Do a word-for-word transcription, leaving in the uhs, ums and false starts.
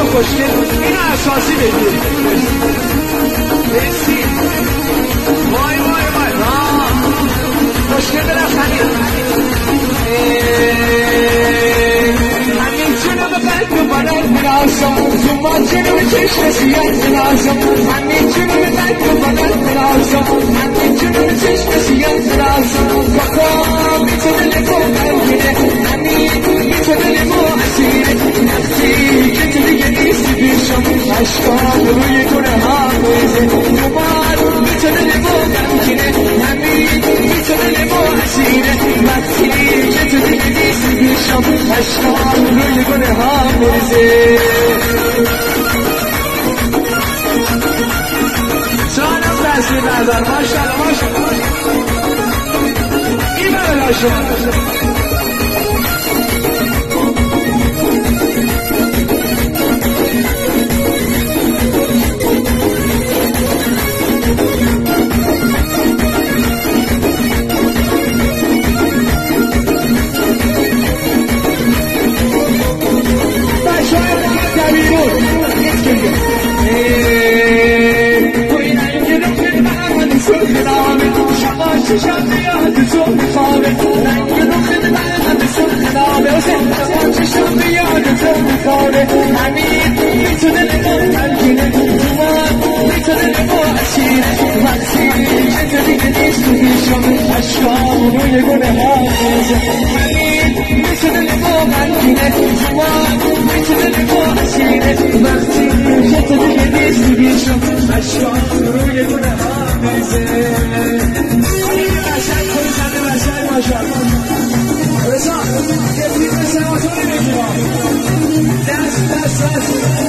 خوشگل اینو اساسی بگیر مرسی وای وای وای خوشگل برفتنی همین جنوب قلب بلند براسم زمان جنوب چشم سیاه براسم همین جنوب قلب بلند براسم همین جنوب چشم سیاه براسم بخواه میتو دل مو قلبیره همین میتو دل مو اسیره نفسی که تو دیگه نیستی پیشم عشقام روی گونه ها میزه دوبار میتو دل مو قلبیره همین میتو دل مو اسیره نفسی که تو دیگه نیستی پیشم عشقام روی گونه ها میزه جانم دستی بردار ماشالله ماشالله این بلا شما چشم بیاد تو میخوابه رنگ رخت من سر خلابه حسین چشم بیاد تو میخوابه همین میتو دل ما تلگینه جوان میتو دل ما اسیره وقتی که تو دیگه نیست تو پیشم عشقام روی گونه ها میزه همین میتو دل ما تلگینه جوان میتو دل ما اسیره وقتی که تو دیگه نیست تو پیشم عشقام روی گونه ها میزه رضا که فیلم سواتونی بگیرم دست دست دست